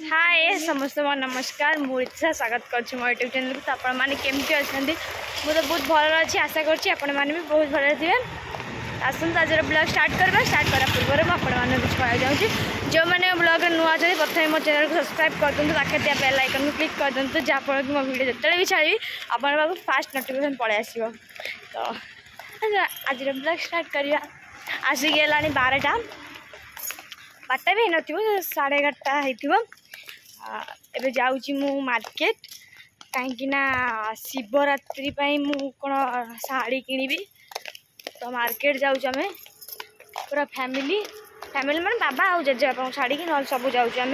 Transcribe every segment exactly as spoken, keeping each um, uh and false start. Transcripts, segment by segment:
हाय समस्त नमस्कार मुझे स्वागत कर मो यूट्यूब चैनल तो आपण मैंने केमती अच्छा मुझे बहुत भल अच्छी आशा करुँच आपण मैंने भी बहुत भल थे आसत आज ब्लॉग स्टार्ट करवा स्टार्ट करा पूर्व मुझे कुछ कहना चाहूँगी जो मैंने ब्लॉग नुआ अच्छे प्रथम मो चैनल को सब्सक्राइब कर दिखाँ पाखे दिया बेल आइकन को क्लिक कर दिखाँ जहाँफल कि मो वीडियो जो भी छाड़ी आप फास्ट नोटिफिकेशन पलि आस तो आज ब्लॉग स्टार्ट करवा आसिक है बारटा बारटा भी न साढ़े एगारटा हो एबे जाऊँगी मु मार्केट कहीं शिवरात्रि मु कौन शाढ़ी किणी तो मार्केट जाऊँ आम पूरा फैमिली फैमिली माने बाबा आउ जेजेबापा शाढ़ी कि ना सब जाऊँ आम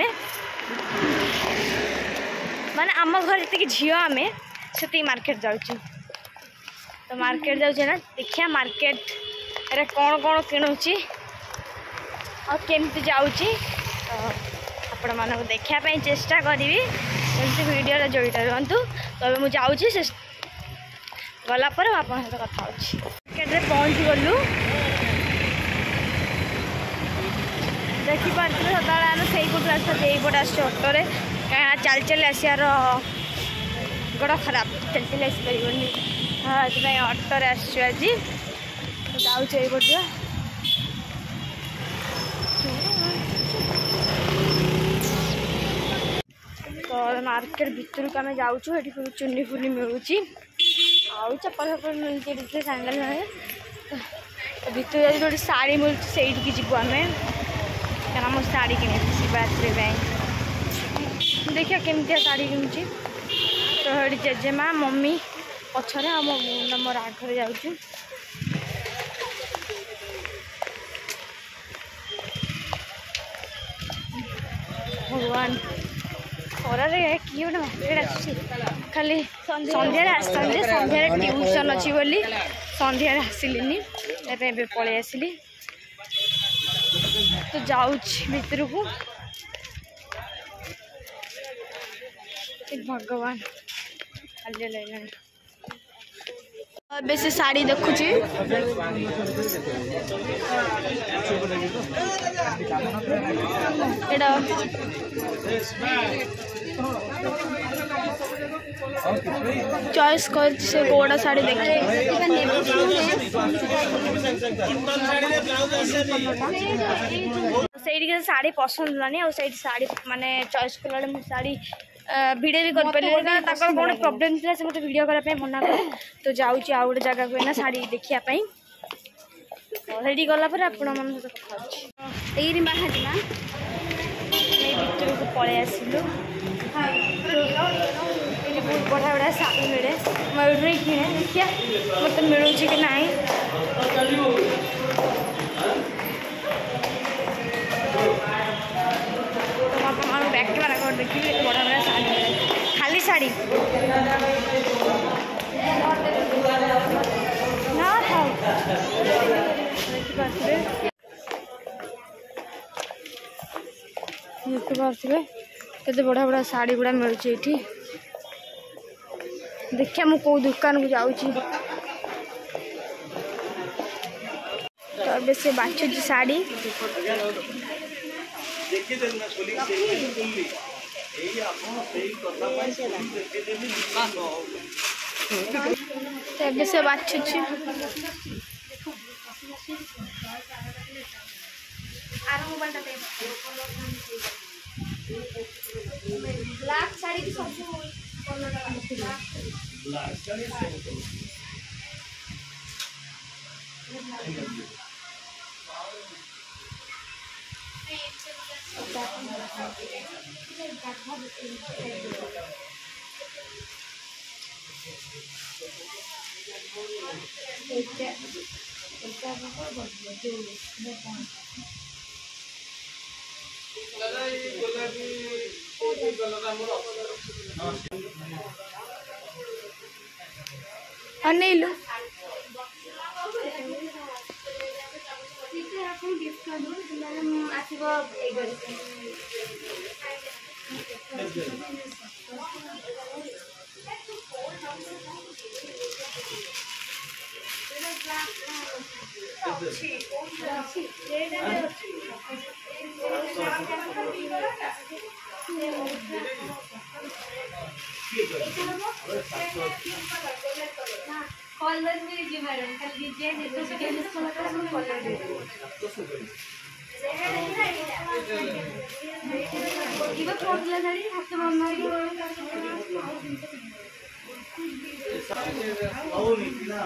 माने आम घर जी झी आम से मार्केट जाऊँ तो मार्केट जाऊँ ना देखिया मार्केट रे कौन कौन किणुची और केमती जाऊँगी आपण मानक देखापी चेष्टा करी वीडियो जोड़ित रुहतु तो मुझे जाऊँगी गलापर आप कथा मार्केट पहुँच गलु देखिपे सदा आम से पटे आस अटोरे कहीं चल चल आसार गोड़ खराब चल चल आसपारे हाँ ये अटोरे आस आज जाऊँ तो मार्केट भितर को आम जाऊँ ये चुनी फुनी मिलूँ आउ चप्पल फप्पल मिलती सैंडल तो भितर जो शाढ़ी मिलूँ से जीवु आम क्या मो शाढ़ी कि शिवरात्रि देखिए केमती शाढ़ी कि तो ये जेजेमा मम्मी पछरे आ मो मोर आगे जाऊँ भगवान खरार किए गोटे मार्केट आस खाली सन्ध्या सन्ध्या ट्यूशन अच्छी बोली सन्ध्या आसिली पलि आसली तो जाऊँ भितर को भगवान खाली लगे बेस शाढ़ी देखुची चॉइस कर से कोड़ा साड़ी देखिए से साड़ी पसंद लानी और साड़ी माने चॉइस कला साड़ी भिडियो भी कर पारे कौन प्रॉब्लम थी से मतलब वीडियो करने मना कर तो जाऊँगी आउ गोटे जगह को ना शाढ़ी देखापी तो गलापर आपण मन सहित बाहर भितर को पलि आसलु बहुत बढ़िया बढ़िया शाढ़ी मिले मैं किणे देखिए मत मिलूँ कि ना बैक कैमरा कर देखिए बड़ा बड़ा शाढ़ी मिले खाली शाढ़ी ना था देखिए केते बड़ा बड़ा शाढ़ी गुड़ा मिलूँ ये देखिए मु कौ दुकान को जाऊँ तो से बाछुची शाढ़ी तो से बाछुची ब्लैक साड़ी की सबसे अनिल गिफ्ट कलर भी जी मैडम कल डिजाइन देखो से कैसे कलर सब कलर दे इबे प्रॉब्लम झाड़ी हाथ मारना आओ नहीं ना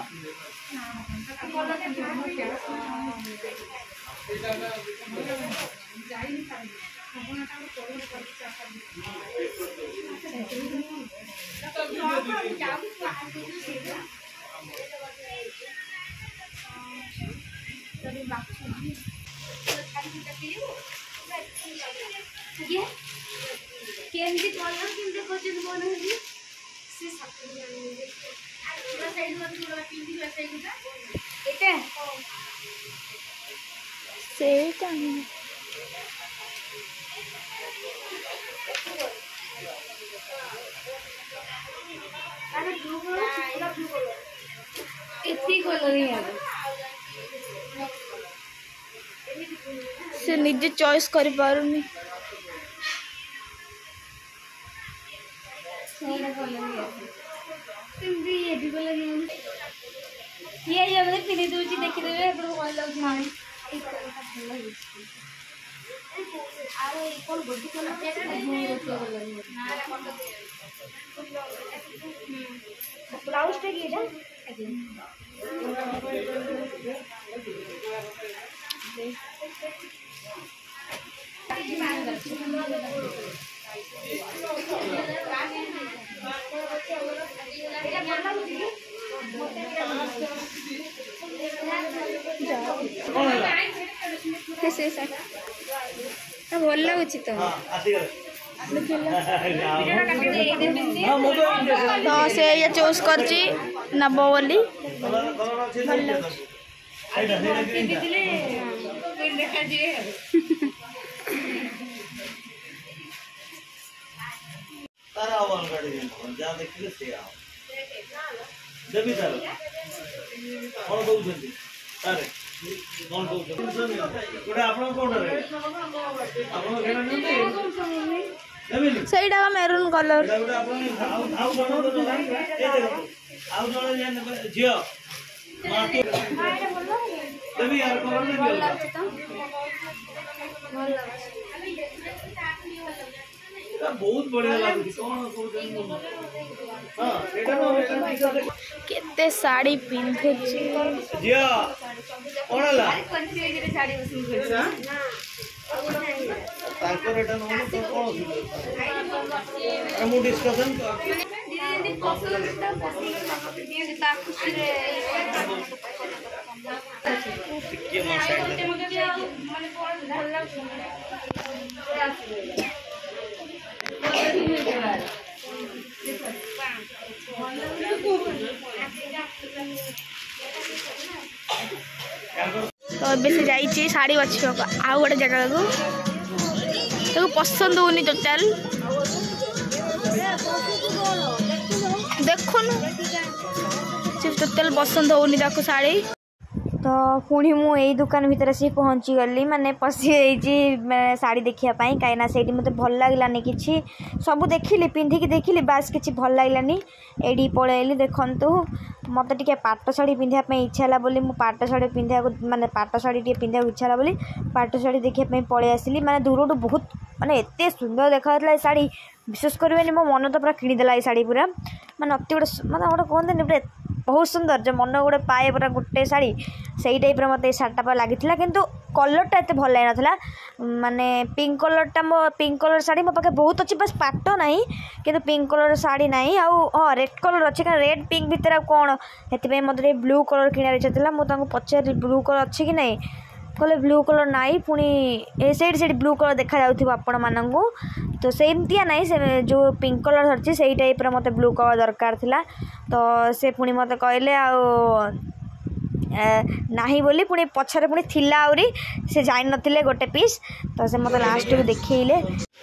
केंद्र कलर केंद्र कोचिंग बोल रही से सब पूरा साइड में पूरा पिंक वाला साइड का एटा सेटा अरे ब्लू कलर पूरा ब्लू कलर इतनी कलर ही है से निजे चॉइस कर पारुनी सारा कलर ही है तुम ये भी कलर ही ये ये वाले पिने दो जी देखि देबे अपन कलर छाई एक कलर का भल है अरे कौन बॉडी कलर कैसे नहीं कलर ना ब्लाउज पे ये जा भल लगुच तो तो से ये चूज कर नब बोली तारा आवाज गाड़ी जा देखिले से आ जबी तार कोन दउछंती तारे कोन दउछंती गोटे आपन कोन रे आपन घेरा नते जबी सहीटा मेरून कलर गोटे आपन आउ आउ बनो तो ए देखो आउ जण जे जियो माटी जबी यार कोन दे भल लागछ त भल लागछ बहुत बढ़िया लागुची कोन कोन हां एटा नो एटा केते साड़ी पिंधुची जिया कोनला कंफ्यूज रे साड़ी बसु ना ताको एटा नो तो कोन अरे मु डिस्कशन दीदी पसंद त पसंद दिए ता खुशी रे के मो साइड माने भल लागछ तो बेस जाइए साड़ी बाछा आउ गोटे जगह को तो पसंद होनी टोटाल देखुन टोटाल पसंद होनी साड़ी तो पुणी मुझे दुकान भितर आसी पहुँची गली माने पशि शाढ़ी देखापी कहीं से मत भल लगलानी कि सब देखिली पिंधिकी देखिली बास कि भल लगलानी एडी पलैली देखु मत टे पाट शाढ़ी पिंधापी इच्छा है बोली मु पाट शाढ़ी पिंधा माने पाट शाढ़ी टे पिंधा इच्छा है बोली पाट शाढ़ी देखापी पलि आसिली माने दूर बहुत माने एते सुंदर देखा शाढ़ी विशेष करें मो मन तो पूरा किणीदेला ये शाढ़ी पूरा माने अति गोटे मतलब गोटे कहते पूरा बहुत सुंदर जो मन गोटे पाए पूरा गोटे शाढ़ी से टाइप मत शाढ़ीटा लगी किंतु कलरटा एत भल लगी ना माने पिंक कलरटा मो पिंक कलर शाढ़ी मो पाखे बहुत अच्छी बस पाट ना कि पिंक कलर शाढ़ी ना आउ हाँ रेड कलर अच्छे क्या रेड पिंक भितर कौन से मत ब्लू कलर किणार इच्छा था मुझे पचारि ब्लू कलर अच्छे कि नहीं कहले ब्लू कलर नाई पुणी ए साइड साइड ब्लू कलर देखा जाउथिबो आपण मानंगु तो सेमतिया नाई से जो पिंक कलर धरछि सेही टाइप रो मते ब्लू कलर दरकार थिला तो से पुणी मते कहले आ नाही बोली पुणी पछरे पुणी थिला आउरी से जाई नथिले गोटे पीस तो से मते लास्ट को देखैले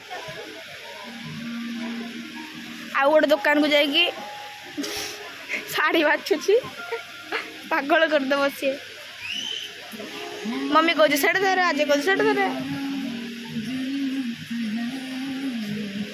आ गोटे दुकान को जाई साड़ी बाछुछि पागल कर दबो से मम्मी कहे सेठ धरे आज कहे सेठ धरे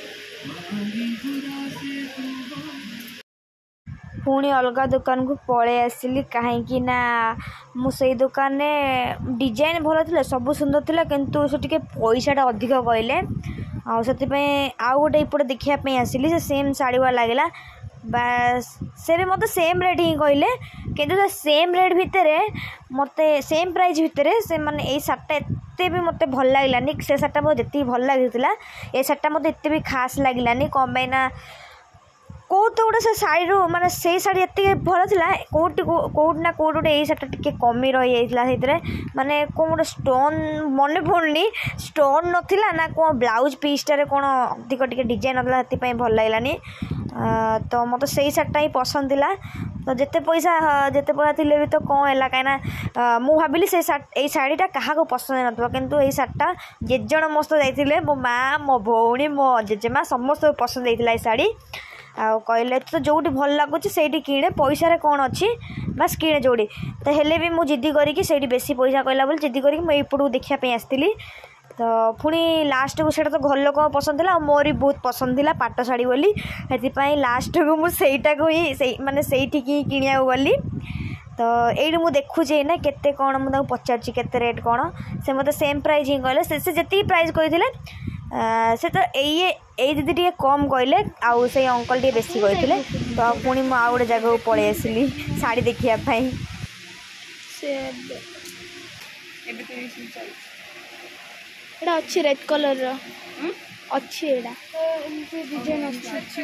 पुणी अलग दुकान को पलि आसली कहीं ना मुझे दुकान में डिजाइन भल था सब सुंदर था किंतु से टे पैसाटा अधिक कहले आउ गोटे इपटे देखापी आसली से सेम शाढ़ी वाला लगे बास से भी मत सेम रेट ही कहले कि सेम रेट भितर मत सेम प्राइस भितर से माने यही शार्टा एत भी मत भल लगलानी से शार्टा मत जी भल लगी ये शार्टा मत एत भी खास लगलानी कम पाइना कौट तो गोटे से शाढ़ी रू माने से शाढ़ी एत भल था कौट कौट ना कौट गोटे यही शार्टा टे कमी रही जाता माने कौन गोटे स्टोन मन पड़नी स्टोन नाला ना कौन ब्लाउज पीसटार कौन अधिक टे डिजाइन नाला से भल लगलानी तो मत से शार्टा ही पसंद था तो जिते पैसा जिते पैसा थी भी तो कौन है कहीं मु भाविली से यही शाढ़ीटा क्या पसंद ना किंतु यही शार्टा जेजन मस्त जाते मो माँ मो भौणी मो जेजेमा समस्त पसंद होता है शाढ़ी आ कहले तो जोटी भल लगुच से किणे पैसा कौन अच्छी बस किणे जोड़ी तो हेले भी मुझे जिद्दी करी से बेसी पैसा कहला बोली जिद्दी करी मुझे एपटू देखापी आसती तो पुणी लास्ट को तो घर लोक पसंद था मोर भी बहुत पसंद था पाट शाढ़ी बोली से लास्ट को मुझे ही से माने से किणा गली तो ये मुझे देखुचे ना केते कौन मुझे पचार केते रेट कौन से मत सेम प्राइस ही कहले से जी प्राइस कहते से तो ये ये दीदी टे कम कहले आउ से अंकल टे बेसी कहते तो पुणी मुझे आउ गोटे जगह पलि आसली शाढ़ी देखापी एटा अच्छी रेड कलर रो अच्छी एटा डिजाइन अच्छी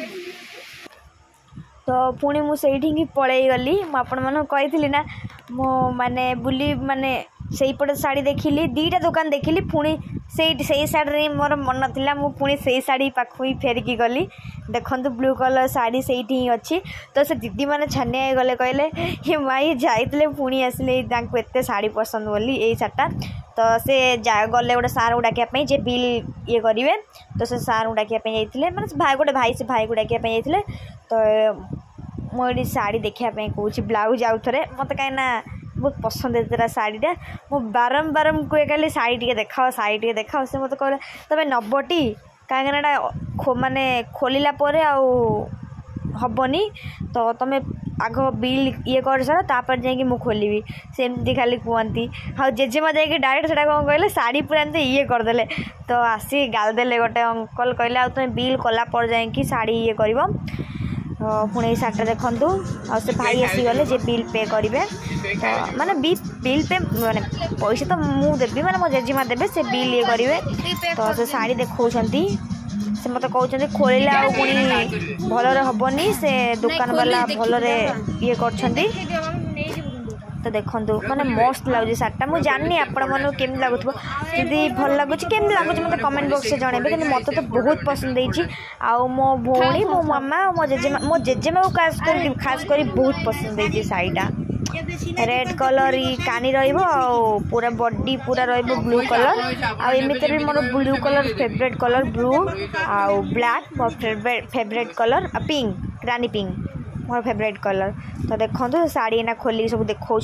तो पुणी मुझे पलि गली मुझे ना मो माने बुली माने से पटे शाढ़ी देखिली दीटा दुकान देखिली पुणी से शाढ़ी मोर मन था मुझे से शाढ़ी पाख ही फेरिकी गली देखु ब्लू कलर शाढ़ी से ही अच्छी तो से दीदी मैंने छानिया गले कहले ये माई जाइए पुणी आसिले एत शाढ़ी पसंद बोली यही शाढ़ीटा तो से गले गोटे सार को डाकिया जे बिल ये करेंगे तो से सार को डाकिया जाते मैंने भाई गोटे भाई से भाई को डाकिया जाते तो मुझे शाढ़ी देखापी कौच ब्लाउज आउ थे मत कहीं बहुत पसंद है शाढ़ीटा मु बारंबार कहे कहली शाढ़ी टे देखाओ शाढ़ी टे देखाओ से मत कहले तबे नबटी कहीं माने खोलला हबनी तो तुम आग बिल ये कर सार तापर जाकि मुझे खोलि सेमती खाली कहती हाँ जेजेमा जाकि डायरेक्ट से कौन कहले शाढ़ी पूरा एमती ये करदे तो आसी गालदेले गोटे अंकल कहले आ तुम बिल कला पर जाकि शाढ़ी ये कर पुणी शार्टा देखु आ से भाई आसीगले जे बिल पे करेंगे तो माने बिल पे माने पैसा तो मुझे देवी माने मो जेजेमा देवे से बिल ये करेंगे तो से शाढ़ी देखा से मत कहते खोलिले आ भल हेनी से दुकान वाला भल ये कर तो देखो माने मस्त लगुच शार्टा मुझे जानी आपण मन केमी लगुथ यदि भल लगुच केमी लगुच मत कमेंट बॉक्स में जनइबे कि मत तो बहुत पसंद होती आउ मो भौणी मो मामा मो जेजेमा मो जेजेमा को खास कर खास कर बहुत पसंद होती शाढ़ीटा रेड कलर कानी रहिबो पूरा बॉडी पूरा रहिबो ब्लू कलर आ एमिति भी मोर blue colour favourite colour blue आ ब्लैक मोर फेवरेट फेवरेट कलर आ पिंक रानी पिंक मोर फेवरेट कलर तो देखो शाढ़ी ना खोलिक सब देखा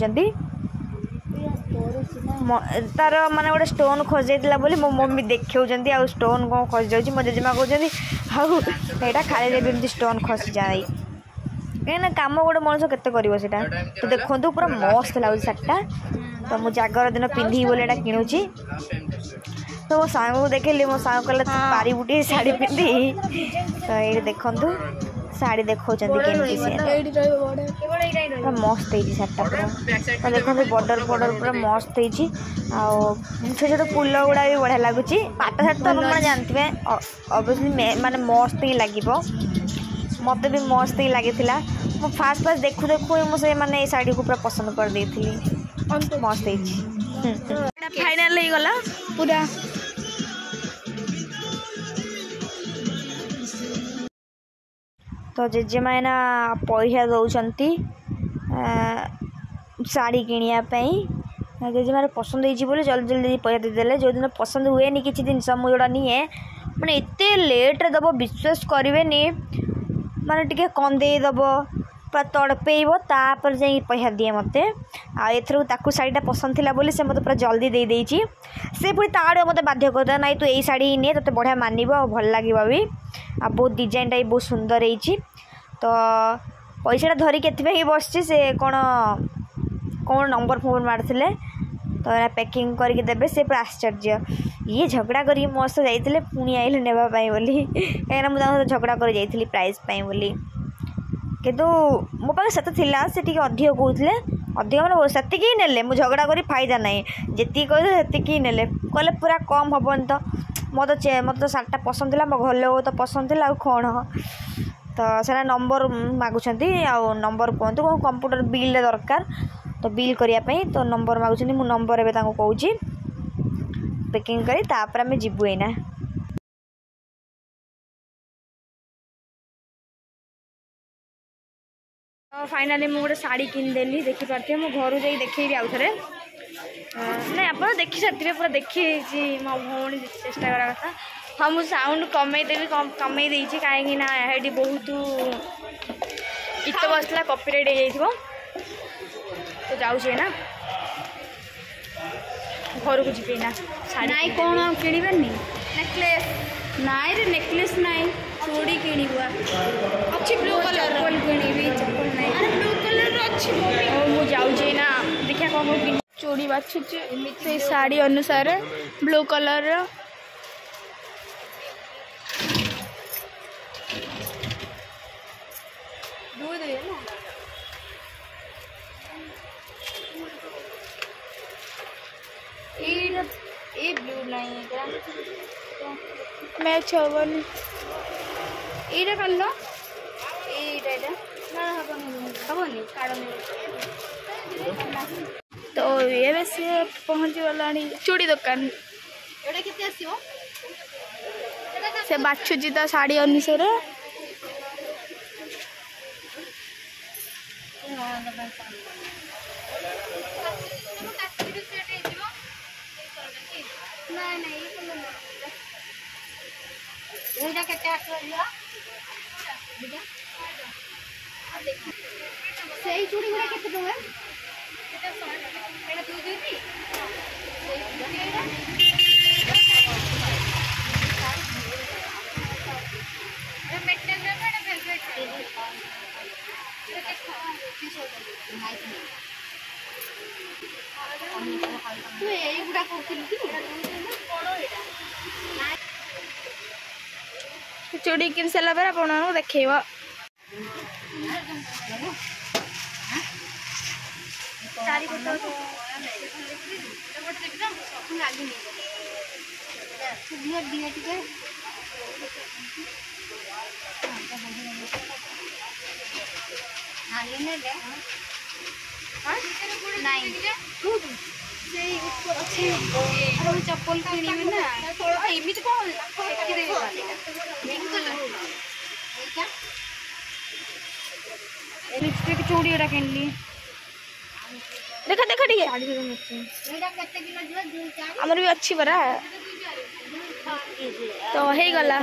तार माने गोटे स्टोन खस जाता बोली मो मम्मी देखा आ स्टोन कौन खस जाऊँगी मो जेजेमा कहते आईटा खाली एमती स्टोन खसी जाए कहीं कम गोटे मनुष्य केते करिवो सेटा तो देखो पूरा मस्त लगुच शार्टा तो मुझे जागर दिन पिंधि बोले एटा किणुची तो मो सांग को देखली मो सांग कहला पारी बुटी शाढ़ी पिंधि तो ये देखु शाढ़ी देखा केमती पूरा मस्त होती शार्टा पूरा तो देखो बॉर्डर बॉर्डर पूरा मस्त होती छोट छोट फूल गुड़ा भी बढ़िया लगुच पाट शार्ट तो आप जानते ऑब्वियसली माने मस्त ही लगे मत भी मस्त ही लगी मो फास्ट फास्ट देखु देखु मुझे माने शाढ़ी को पूरा पसंद कर दी मस्त फाइनल हो गला पूरा तो जेजेमा ना पैसा दौरान शाढ़ी किणापी जेजेमार पसंद होती जल्दी जल्दी पैसा देदेले जो दिन पसंद हुए नहीं किसी जिन मुझे निए मैंने एत लेट्रे दब विश्वास करें माने टिके कंदेदब पूरा तड़पेब तापर जा पैसा दिए मत आथर ताकू शाढ़ीटा पसंद थी बोली से मत पूरा जल्दी दे देची से पुणी ताड़ मत बाध्य करता ना तू यही शाढ़ी ही नहीं तो बढ़िया मानव भल लगे भी आ बहुत डिजाइनटा भी बहुत सुंदर होती तो पैसाटा धरिक एथि बसची से कौन कौन नंबर फोन मारते तो पैकिंग करके देबे से पूरा आश्चर्य ये झगड़ा करी मो सह जाइए पुणी आइले नेबाई बोली कहीं मुझे झगड़ा कर जाइए प्राइज बोली किंतु मो पाखे से से अधिक कहते अधिक मैंने से नेले मुझे झगड़ा करी फायदा ना जी कहते ने कहले पूरा कम हेन तो मो तो मत तो सार्टा पसंद था मो घर लोग तो पसंद थी आउ कौन तो से नंबर मागुंट आउ नंबर कहतु कौन कंप्यूटर बिल दरकार तो बिल करने तो नंबर मागुंट मु नंबर एवं कौच पैकिंग करी तापर आम जीवु एना तो फाइनाली मुझे गोटे शाढ़ी किनदेली देखिपे मो घर जा देखेबी आउ थे ना आप देखी सारी पूरा देखी मो भौणी चेष्टा करा कथा हाँ मुझे साउंड कमेदेवी कमे देती कहीं ये बहुत गीत बसला कॉपीराइट हो तो जाऊे ना घर को जी ना नाई कौन किणवानी नेकलेस नाई रे नेकलेस नाई चूड़ी किणी अच्छी ब्लू कलर चप्पल किणी चप्पल नाई अरे ब्लू कलर अच्छी मु जाऊे ना देखा कौन कि चूड़ी बाछुची से साड़ी अनुसार ब्लू कलर ये ब्लू नहीं है मैच हबनी ये कर लो ये ना हबनी तो ये बस पहुँच गला चूड़ी दुकान से बाछुची तो साड़ी अनुसार सही चूड़ी गुड़ा केते टंका एटा तू देती तू यही गुड़ा चूड़ी किन सारा पर आप देखेब चप्पल किणी ना एमती कौन लिपस्टिक चूड़ी एटा किनली देखा देखा ठीक आमर भी अच्छी परा तो हो गला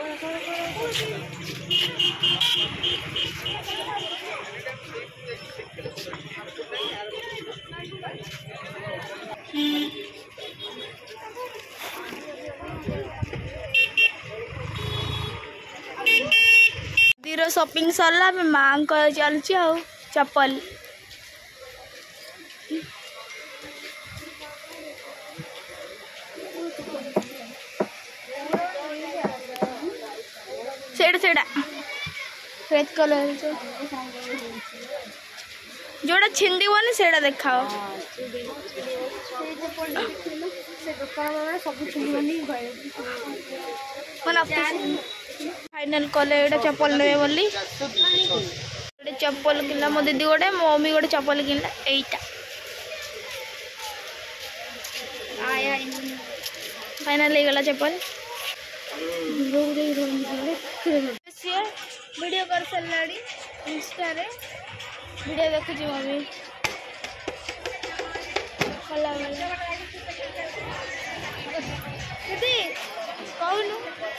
दीर शॉपिंग सरला माँ को चलची आ चप्पल सेड़ा सेड़ा रेड कलर जोड़ा छिंदी हुआ सेड़ा देखाओ फाइनल कले एटा चप्पल ने बोली चप्पल किनला मो दीदी गोटे मो मम्मी गोटे चप्पल किनला एटा फाइनल हो गला चप्पल वीडियो कर सारा इंस्टा रे वीडियो देखुची मम्मी दीदी कहूनु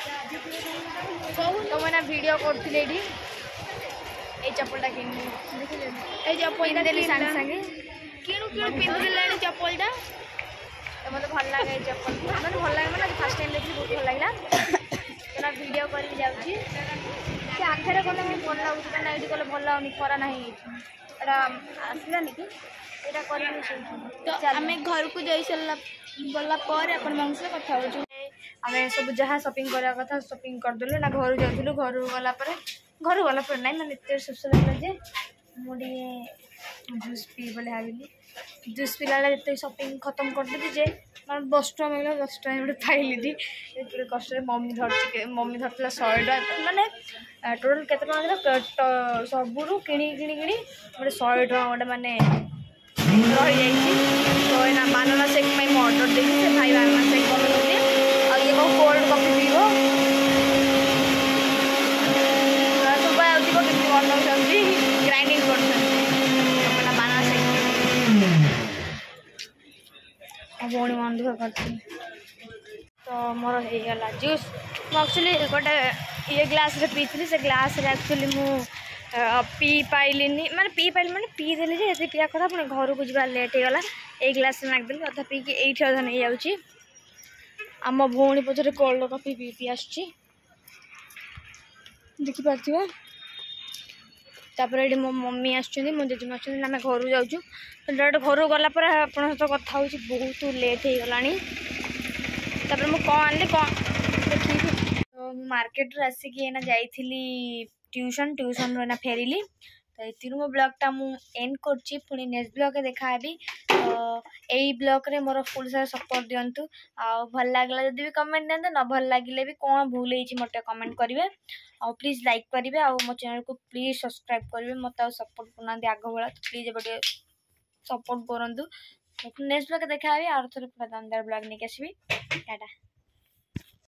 तो मैंने वीडियो करती ये चप्पलटा कि चप्पल देली सागे सागे किणु किणु पिंधे चप्पलटा तो मतलब भल लगे चप्पल मैंने भल लगे मैंने फर्स्ट टाइम देखी बहुत भल लगा वीडियो कर ଏଠାରେ କଲେ ମୁଁ ଭଲ ଲାଗୁଛି କାରଣ ଏଇଠି କଲେ ଭଲ ଲାଗୁନି ଖରା ନାହିଁ ଏଇଠି ଏଇଟା ଆସିଲାନି କି ଏଇଟା କରିବି ତ ଆମେ ଘରକୁ ଯାଇ ସାରିଲା ଗଲା ପରେ ଆପଣମାନଙ୍କ ସହ କଥା ହେଉଛୁ। ଆମେ ସବୁ ଯାହା ସପିଂ କରିବା କଥା ସପିଂ କରିଦେଲୁ ନା ଘରୁ ଯାଉଥିଲୁ ଘରୁ ଗଲା ପରେ ଘରୁ ଗଲା ପରେ ନାଇଁ ମାନେ ଏତେ ଶୋଷ ଲାଗିଲା ଯେ ମୁଁ ଟିକେ ଜୁସ୍ ପିଇ ବୋଲି ଭାବିଲି ଜୁସ୍ ପିଇଲା ବେଳେ ଯେତେ ସପିଂ ଖତମ କରିଦେଲି ଯେ ମାନେ ଦଶ ଟଙ୍କା ମିଳିଲା ଦଶ ଟଙ୍କା ଗୋଟେ ପାଇଲିନି ଏତେ କଷ୍ଟରେ ମମି ଧରିଛି ମମି ଧରିଥିଲା ଶହେ ଟଙ୍କା ମାନେ ଟୋଟାଲ୍ କେତେ ଟଙ୍କା ଦେଲା ସବୁରୁ କିଣି କିଣି କିଣି ଗୋଟେ ଶହେ ଟଙ୍କା ଗୋଟେ ମାନେ ରହିଯାଇଛି ତ ଏଇନା ବାନାନା ସେକ୍ ପାଇଁ ମୁଁ ଅର୍ଡ଼ର ଦେଇଛି ସେ ଭାଇ ବାନାନା ସେକ୍ ବନାଉଛନ୍ତି ଆଉ ଇଏ କ'ଣ କୋଲ୍ଡ କଫି ପିଇବ ଶୁଭା ଯାଉଥିବ କେମିତି ବନାଉଛନ୍ତି ଗ୍ରାଇଣ୍ଡିଙ୍ଗ କରୁଛନ୍ତି ବାନାନା ସେକ୍ ମୋ ଭଉଣୀ ମନ ଦୁଃଖ କରିଛି ତ ମୋର ହେଇଗଲା ଜୁସ୍ ମୁଁ ଆକ୍ଚୁଆଲି ଗୋଟେ ଇଏ ଗ୍ଲାସ୍ରେ ପିଇଥିଲି ସେ ଗ୍ଲାସ୍ରେ ଆକ୍ଚୁଆଲି ମୁଁ ପିଇ ପାଇଲିନି ମାନେ ପିଇ ପାଇଲି ମାନେ ପିଇଦେଲି ଯେ ଏତେ ପିଇବା କଥା ପୁଣି ଘରକୁ ଯିବା ଲେଟ୍ ହେଇଗଲା ଏଇ ଗ୍ଲାସ୍ରେ ନାଗିଦେଲି ଅଧା ପିଇକି ଏଇଠି ଅଧା ନେଇଯାଉଛି ଆମ ଭଉଣୀ ପଛରେ କୋଲ୍ଡ କଫି ପିଇ ପିଇ ଆସୁଛି ଦେଖିପାରୁଥିବ ତାପରେ ଏଠି ମୋ ମମି ଆସୁଛନ୍ତି ମୋ ଜେଜେମା ଆସୁଛନ୍ତି ଆମେ ଘରକୁ ଯାଉଛୁ ଡାଇରେକ୍ଟ ଘରକୁ ଗଲା ପରେ ଆପଣଙ୍କ ସହିତ କଥା ହେଉଛି ବହୁତ ଲେଟ୍ ହେଇଗଲାଣି ତାପରେ ମୁଁ କ'ଣ ଆଣିଲି କ'ଣ ଦେଖିବି ତ ମୁଁ ମାର୍କେଟରୁ ଆସିକି ଏଇନା ଯାଇଥିଲି ट्यूशन ट्यूशन एना फेरिली तो ये मो ब्लॉगटा मु एंड करछि पुणी नेक्स्ट ब्लॉग देखा भी तो यही ब्लॉग रे मोर फुल सारा सपोर्ट दिंतु आ भल लागला जदि भी कमेंट दिंतु न भल लगिले भी कौन भूल होइछि मते कमेंट करिवे आ प्लीज लाइक करिवे आ मो चैनल को प्लीज सब्सक्राइब करिवे मते आ सपोर्ट करना दि आगो वाला तो प्लीज एबे सपोर्ट करंतु नेक्स्ट ब्लॉग देखा भी और थोड़ा पूरा दमदार ब्लॉग नहीं आसबी टाटा।